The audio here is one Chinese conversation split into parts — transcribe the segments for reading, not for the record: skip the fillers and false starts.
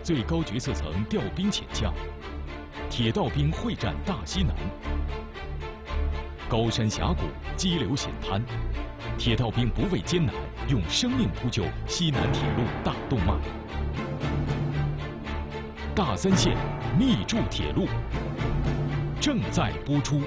最高决策层调兵遣将，铁道兵会战大西南。高山峡谷，激流险滩，铁道兵不畏艰难，用生命铺就西南铁路大动脉。大三线密筑铁路正在播出。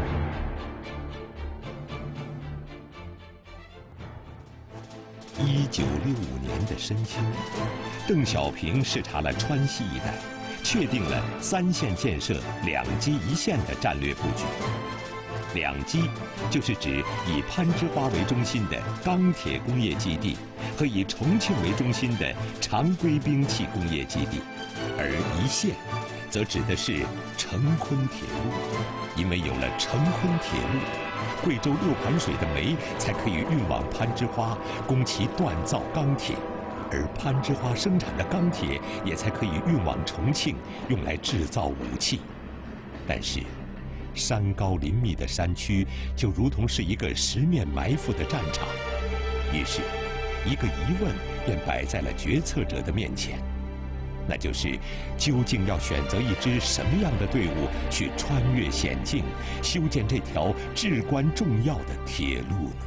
1965年的深秋，邓小平视察了川西一带，确定了3线建设2基1线的战略布局。2基就是指以攀枝花为中心的钢铁工业基地和以重庆为中心的常规兵器工业基地，而1线则指的是成昆铁路，因为有了成昆铁路，贵州六盘水的煤才可以运往攀枝花，供其锻造钢铁，而攀枝花生产的钢铁也才可以运往重庆，用来制造武器。但是，山高林密的山区就如同是一个10面埋伏的战场，于是，一个疑问便摆在了决策者的面前，那就是究竟要选择一支什么样的队伍去穿越险境，修建这条至关重要的铁路呢？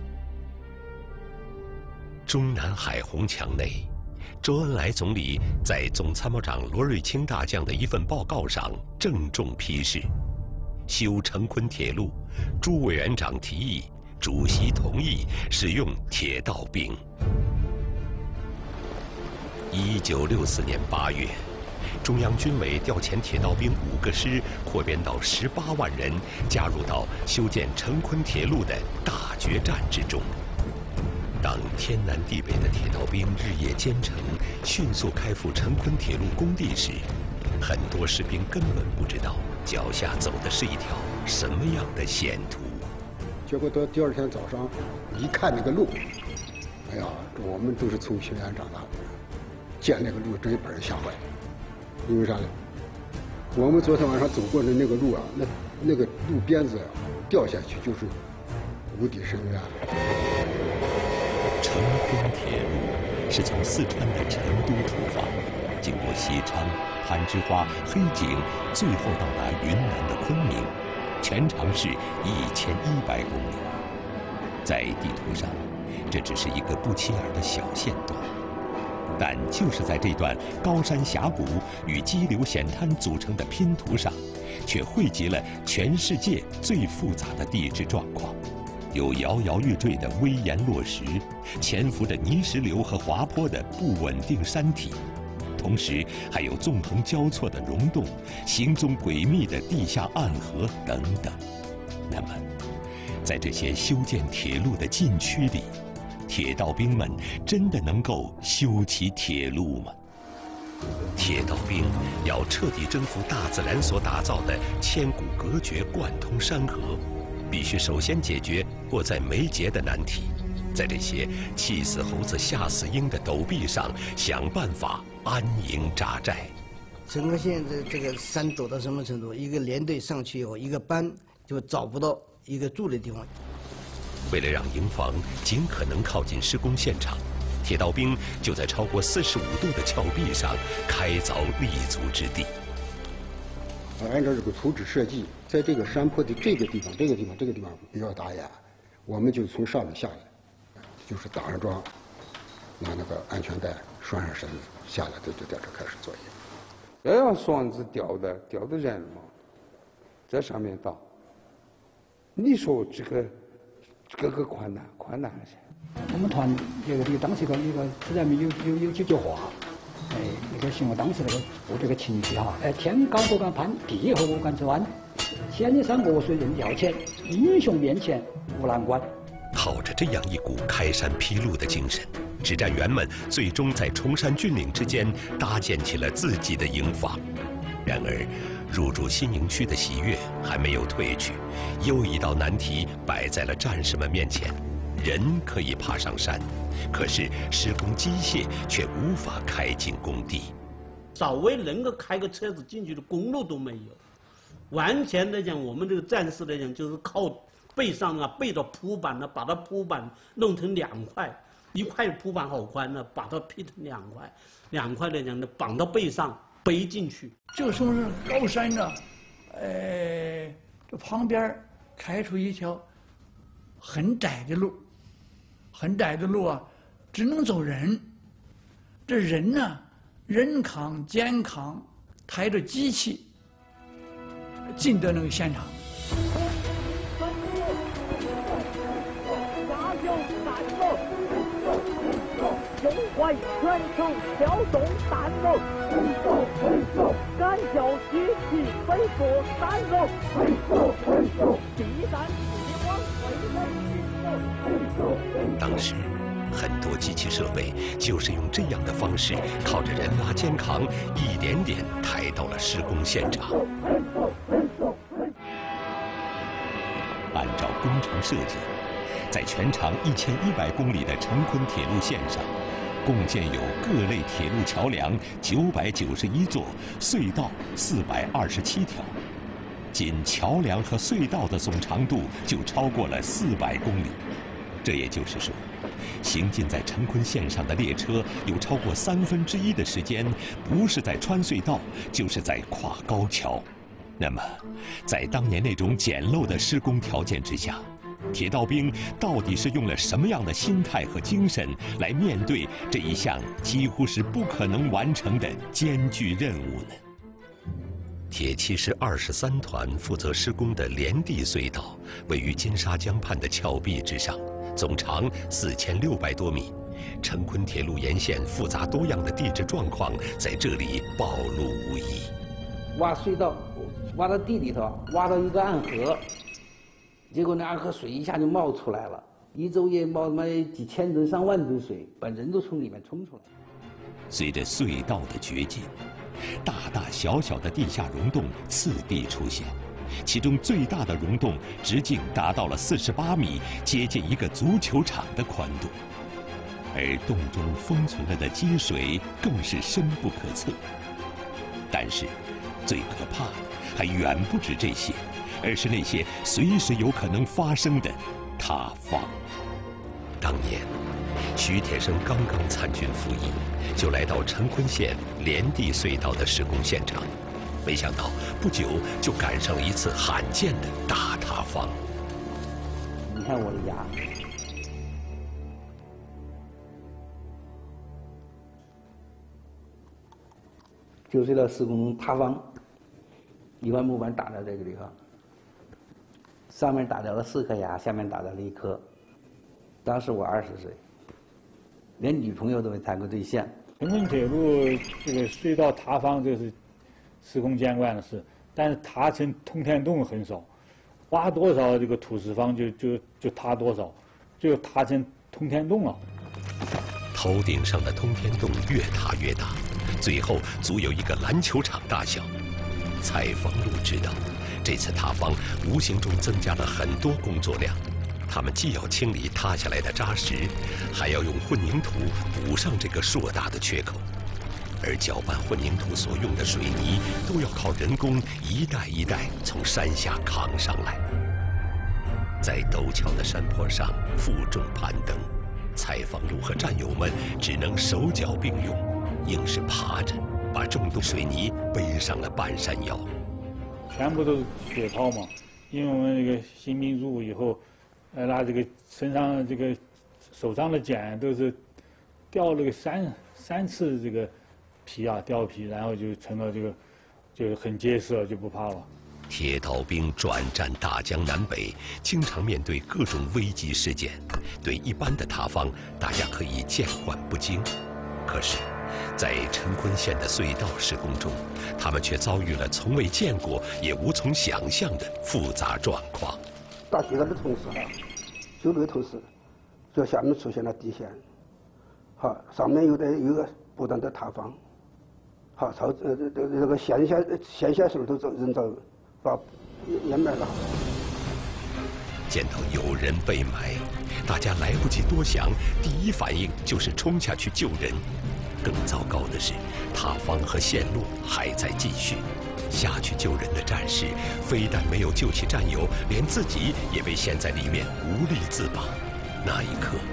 中南海红墙内，周恩来总理在总参谋长罗瑞卿大将的一份报告上郑重批示：修成昆铁路，朱委员长提议，主席同意使用铁道兵。1964年8月，中央军委调遣铁道兵5个师，扩编到18万人，加入到修建成昆铁路的大决战之中。当天南地北的铁道兵日夜兼程，迅速开赴成昆铁路工地时，很多士兵根本不知道脚下走的是一条什么样的险途。 结果到第2天早上一看那个路，哎呀，我们都是从平原长大的，见那个路真把人吓坏了。因为啥呢？我们昨天晚上走过的那个路啊，那个路边子掉下去就是无底深渊。 成昆铁路是从四川的成都出发，经过西昌、攀枝花、黑井，最后到达云南的昆明，全长是1100公里。在地图上，这只是一个不起眼的小线段，但就是在这段高山峡谷与激流险滩组成的拼图上，却汇集了全世界最复杂的地质状况。有摇摇欲坠的危岩落石，潜伏着泥石流和滑坡的不稳定山体，同时还有纵横交错的溶洞、行踪诡秘的地下暗河等等。那么，在这些修建铁路的禁区里，铁道兵们真的能够修起铁路吗？铁道兵要彻底征服大自然所打造的千古隔绝贯通山河，必须首先解决迫在眉睫的难题，在这些气死猴子吓死鹰的陡壁上想办法安营扎寨。 整个县的这个山陡到什么程度？一个连队上去以后，一个班就找不到一个住的地方。 为了让营房尽可能靠近施工现场，铁道兵就在超过45度的峭壁上开凿立足之地。 按照这个图纸设计，在这个山坡的这个地方比较打眼，我们就从上面下来，就是打上桩，拿那个安全带拴上绳子下来，就在这开始作业。 要用绳子吊的人嘛，在上面倒。你说这个困难了噻。 我们团这个当时一个实在没有几句话，那个形容当时这个情绪哈，天高不敢攀，地厚不敢钻，千山恶水人要钱，英雄面前无难关。 靠着这样一股开山劈路的精神，指战员们最终在崇山峻岭之间搭建起了自己的营房。然而，入驻新营区的喜悦还没有褪去，又一道难题摆在了战士们面前。人可以爬上山，可是施工机械却无法开进工地。 稍微能够开个车子进去的公路都没有，完全来讲，我们这个战士来讲，就是靠背上背着铺板把它铺板弄成2块， 一块铺板好宽呢，把它劈成两块的这样的绑到背上背进去。 就说是高山呢，这旁边开出一条很窄的路啊，只能走人。这人呢，人扛、肩扛，抬着机器进到那个现场。胸怀全城调动弹幕，敢叫举起飞过山路，必然希望当时，很多机器设备就是用这样的方式，靠着人拉肩扛，一点点抬到了施工现场。按照工程设计，在全长1100公里的成昆铁路线上，共建有各类铁路桥梁991座，隧道427条。仅桥梁和隧道的总长度就超过了400公里。这也就是说，行进在成昆线上的列车有超过1/3的时间，不是在穿隧道，就是在跨高桥。那么，在当年那种简陋的施工条件之下，铁道兵到底是用了什么样的心态和精神来面对这一项几乎是不可能完成的艰巨任务呢？铁骑师23团负责施工的连地隧道，位于金沙江畔的峭壁之上，总长4600多米。成昆铁路沿线复杂多样的地质状况在这里暴露无遗。 挖隧道，挖到地里头，挖到一个暗河，结果那暗河水一下就冒出来了，一昼夜冒他妈几千吨、上万吨水，把人都从里面冲出来。 随着隧道的掘进，大大小小的地下溶洞次第出现，其中最大的溶洞直径达到了48米，接近一个足球场的宽度，而洞中封存了的积水更是深不可测。但是，最可怕的还远不止这些，而是那些随时有可能发生的塌方。当年，徐铁生刚刚参军服役，就来到成昆县连地隧道的施工现场，没想到不久就赶上了一次罕见的大塌方。 你看我的牙，就是这施工塌方，一块木板打在这个地方，上面打掉了4颗牙，下面打掉了1颗。当时我20岁，连女朋友都没谈过对象。 成昆铁路这个隧道塌方，这是施工监管的事，但是塌成通天洞很少，挖多少这个土石方就塌多少，就塌成通天洞了。 头顶上的通天洞越塌越大，最后足有一个篮球场大小。蔡方路知道，这次塌方无形中增加了很多工作量。他们既要清理塌下来的渣石，还要用混凝土补上这个硕大的缺口，而搅拌混凝土所用的水泥都要靠人工一袋一袋从山下扛上来。在陡峭的山坡上负重攀登，蔡方路和战友们只能手脚并用，硬是爬着把重度水泥背上了半山腰。 全部都是血泡嘛，因为我们这个新兵入伍以后，拿这个身上这个手上的茧都是掉了个三次这个皮啊，掉皮，然后就成了这个就很结实了，就不怕了。 铁道兵转战大江南北，经常面对各种危急事件。对一般的塌方，大家可以见惯不惊，可是，在成昆县的隧道施工中，他们却遭遇了从未见过也无从想象的复杂状况。 大学的同时哈，就那个同时，就下面出现了地陷，好，上面有个不断的塌方，好，朝这个线下时候都人遭把淹没了。 见到有人被埋，大家来不及多想，第一反应就是冲下去救人。更糟糕的是，塌方和陷落还在继续。下去救人的战士非但没有救起战友，连自己也被陷在里面无力自拔。那一刻，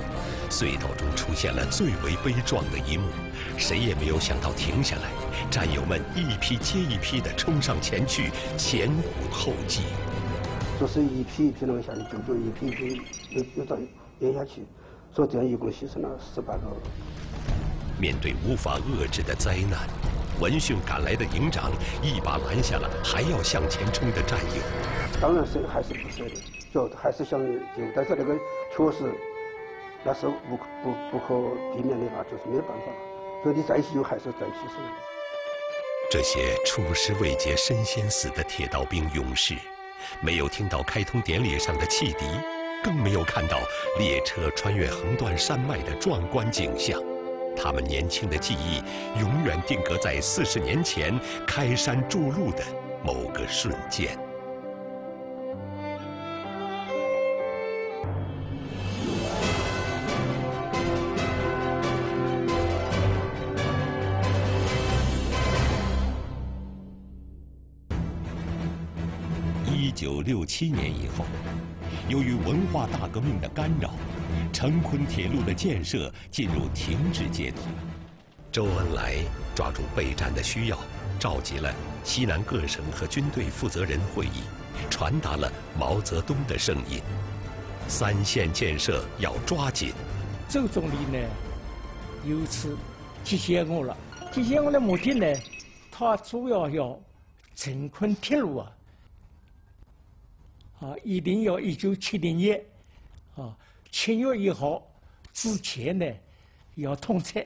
隧道中出现了最为悲壮的一幕，谁也没有想到停下来，战友们一批接一批地冲上前去，前仆后继。 就是一批一批那个下去救，一批一批又到咽下去，所以这样一共牺牲了18个。 面对无法遏制的灾难，闻讯赶来的营长一把拦下了还要向前冲的战友。 当然是还是不舍的，就还是想救，但是那个确实那是不可避免的啊，就是没有办法，所以你再救还是再牺牲。 这些出师未捷身先死的铁道兵勇士，没有听到开通典礼上的汽笛，更没有看到列车穿越横断山脉的壮观景象。他们年轻的记忆永远定格在40年前开山筑路的某个瞬间。1967年以后，由于文化大革命的干扰，成昆铁路的建设进入停滞阶段。周恩来抓住备战的需要，召集了西南各省和军队负责人会议，传达了毛泽东的声音：3线建设要抓紧。 周总理呢，由此提醒我了，提醒我的目的呢，他主要要成昆铁路一定要1970年7月1号之前呢要通车。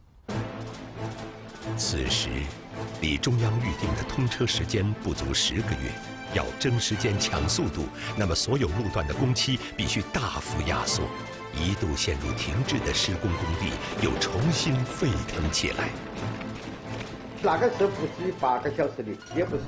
此时，离中央预定的通车时间不足10个月，要争时间抢速度，那么所有路段的工期必须大幅压缩。一度陷入停滞的施工工地又重新沸腾起来。 那个时候不是8个小时的，也不是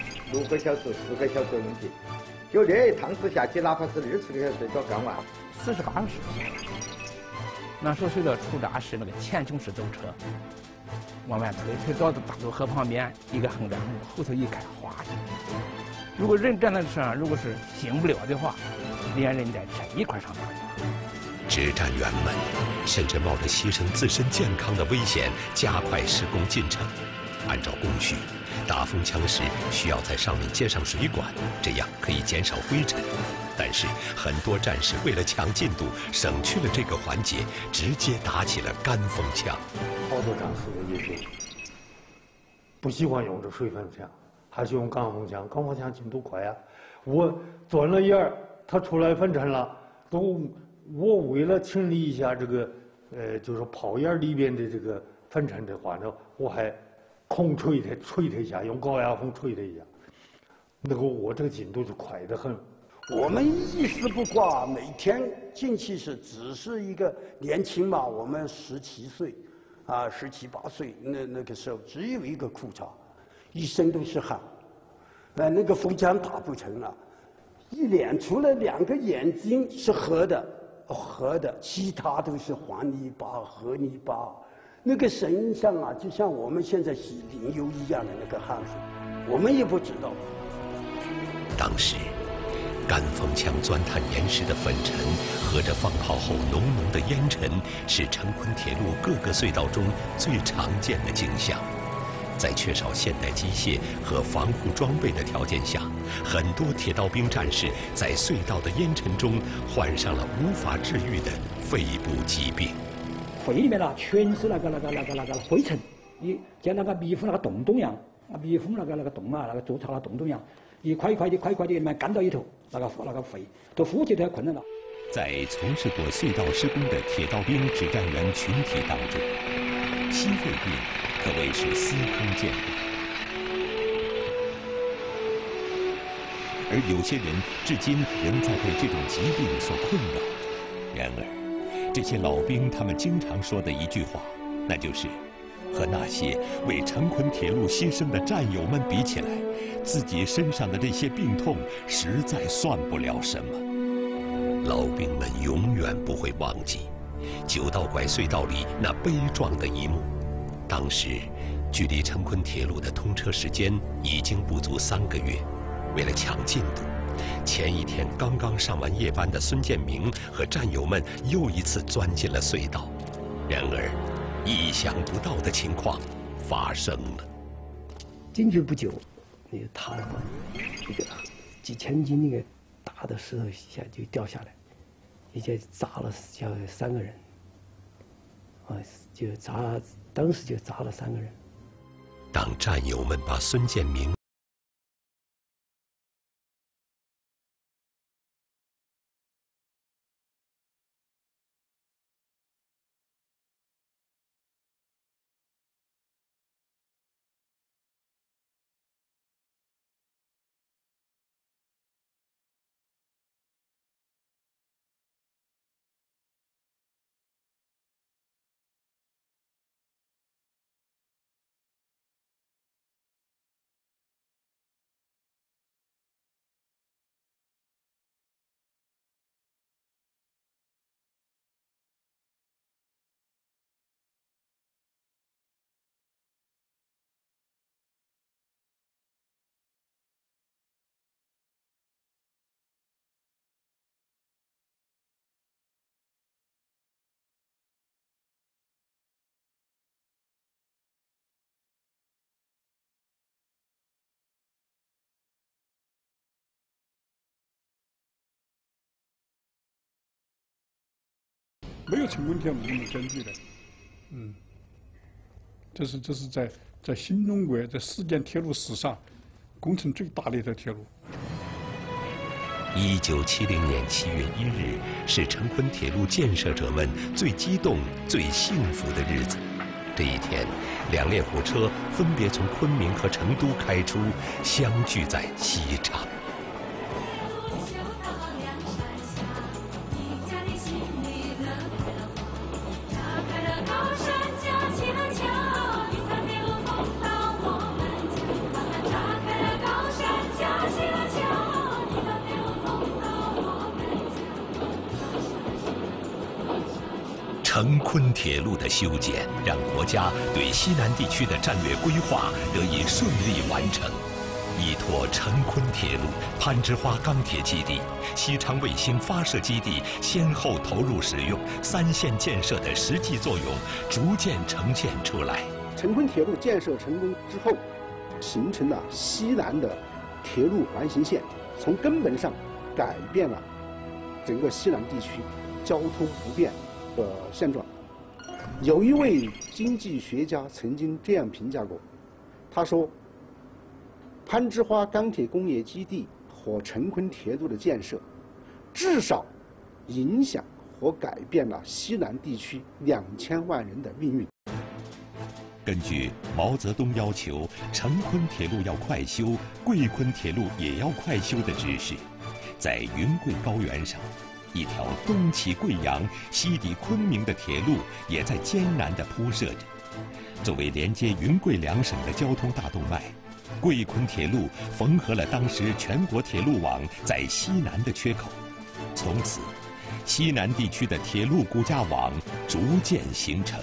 6个小时、4个小时的问题。就这一趟子下去，哪怕是20-40个小时就干完。 48个时那时候隧道出闸是那个前倾式走车，往外推到大渡河旁边一个横梁，后头一开哗进去。如果人站在车上，如果是行不了的话，连人带车一块上大去。 执战员们甚至冒着牺牲自身健康的危险，加快施工进程。按照工序，打风枪时需要在上面接上水管，这样可以减少灰尘。但是很多战士为了抢进度，省去了这个环节，直接打起了干风枪。 好多战士也就不喜欢用这水粉枪，还是用干风枪。干风枪进度快啊！我钻了眼儿，它出来粉尘了，我为了清理一下这个就是炮眼里边的这个粉尘的话呢，我还空吹它一下，用高压风吹它一下，那个我这个进度就快得很。 我们一丝不挂，每天进去是只是一个年轻嘛，我们17岁，17、8岁，那个时候只有一个裤衩，一身都是汗，那个风枪打不成了，一脸除了2个眼睛是合的，其他都是黄泥巴、河泥巴，那个身上就像我们现在洗淋油一样的那个汗水，我们也不知道。 当时，干风枪钻探岩石的粉尘和着放炮后浓浓的烟尘，是成昆铁路各个隧道中最常见的景象。在缺少现代机械和防护装备的条件下，很多铁道兵战士在隧道的烟尘中患上了无法治愈的肺部疾病。 肺里面全是那个灰尘，像那个蜜蜂那个洞洞一样，蜜蜂那个洞那个筑巢的洞洞一样，一块一块的里面干到里头，那个肺都呼吸都要困难了。 在从事过隧道施工的铁道兵指战员群体当中，矽肺病可谓是司空见惯，而有些人至今仍在被这种疾病所困扰。然而，这些老兵他们经常说的一句话，那就是和那些为成昆铁路牺牲的战友们比起来，自己身上的这些病痛实在算不了什么。老兵们永远不会忘记9道拐隧道里那悲壮的一幕。当时，距离成昆铁路的通车时间已经不足3个月。为了抢进度， 前一天刚刚上完夜班的孙建明和战友们又一次钻进了隧道。然而，意想不到的情况发生了。 进去不久，那个塌了嘛，这个几千斤那个大的石头一下就掉下来，一下砸了小3个人，当时就砸了3个人。 当战友们把孙建明没有成昆铁路这么坚固的，这是在新中国在世界铁路史上工程最大的一条铁路。 1970年7月1日是成昆铁路建设者们最激动、最幸福的日子。这一天，2列火车分别从昆明和成都开出，相聚在西昌。成昆铁路的修建，让国家对西南地区的战略规划得以顺利完成。依托成昆铁路、攀枝花钢铁基地、西昌卫星发射基地先后投入使用，3线建设的实际作用逐渐呈现出来。 成昆铁路建设成功之后，形成了西南的铁路环形线，从根本上改变了整个西南地区交通不便的现状。有一位经济学家曾经这样评价过，他说：“攀枝花钢铁工业基地和成昆铁路的建设，至少影响和改变了西南地区2000万人的命运。” 根据毛泽东要求成昆铁路要快修，贵昆铁路也要快修的指示，在云贵高原上，一条东起贵阳、西抵昆明的铁路也在艰难地铺设着。作为连接云贵2省的交通大动脉，贵昆铁路缝合了当时全国铁路网在西南的缺口。从此，西南地区的铁路骨架网逐渐形成。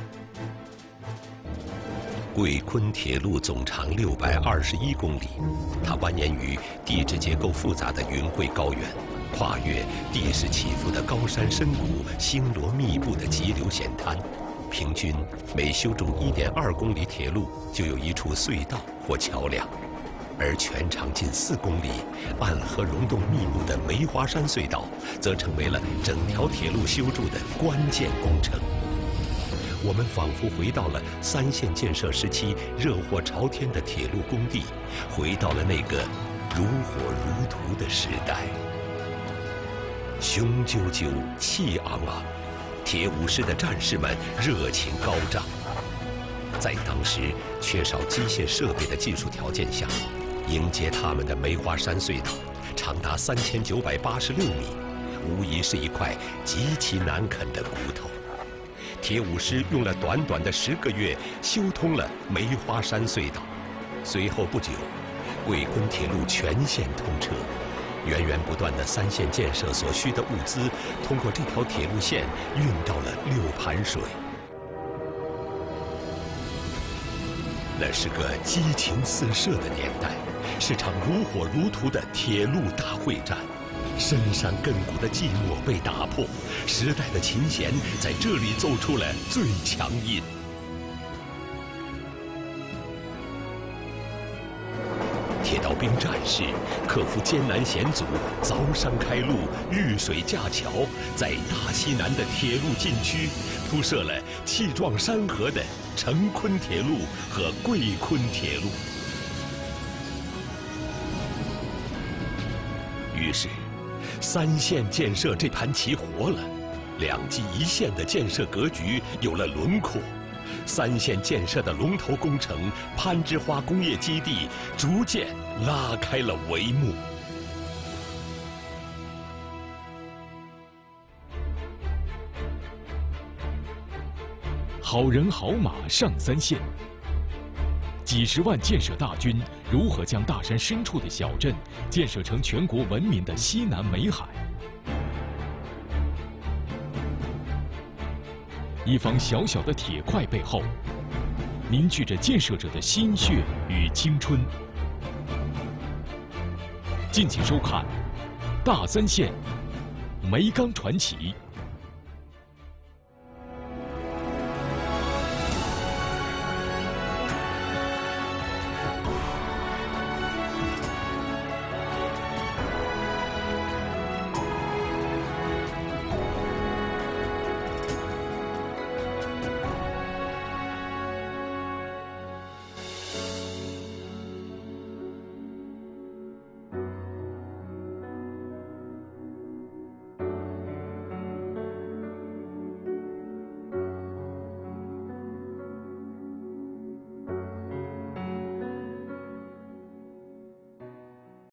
贵昆铁路总长621公里，它蜿蜒于地质结构复杂的云贵高原，跨越地势起伏的高山深谷、星罗密布的急流险滩。平均每修筑1.2公里铁路，就有一处隧道或桥梁，而全长近4公里、暗河溶洞密布的梅花山隧道，则成为了整条铁路修筑的关键工程。我们仿佛回到了3线建设时期热火朝天的铁路工地，回到了那个如火如荼的时代。雄赳赳，气昂昂，铁武师的战士们热情高涨。在当时缺少机械设备的技术条件下，迎接他们的梅花山隧道长达3986米，无疑是一块极其难啃的骨头。铁武师用了短短的10个月修通了梅花山隧道，随后不久，贵昆铁路全线通车。源源不断的3线建设所需的物资，通过这条铁路线运到了6盘水。那是个激情四射的年代， 是场如火如荼的铁路大会战。深山亘古的寂寞被打破，时代的琴弦在这里奏出了最强音。铁道兵战士克服艰难险阻，凿山开路，遇水架桥，在大西南的铁路禁区铺设了气壮山河的成昆铁路和桂昆铁路。于是，3线建设这盘棋活了，2机1线的建设格局有了轮廓。3线建设的龙头工程攀枝花工业基地逐渐拉开了帷幕。 好人好马上3线，几十万建设大军如何将大山深处的小镇建设成全国闻名的西南美海？一方小小的铁块背后，凝聚着建设者的心血与青春。敬请收看《大3线煤钢传奇》。